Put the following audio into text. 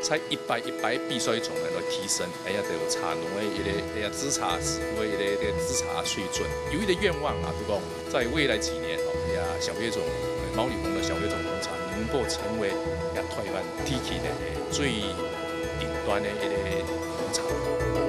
在一摆比赛中来提升，就有茶农的制茶师傅的制茶水准。有一个愿望啊，就讲在未来几年小叶种毛里红的小叶种红茶能够成为台湾 T K 的最顶端的红茶。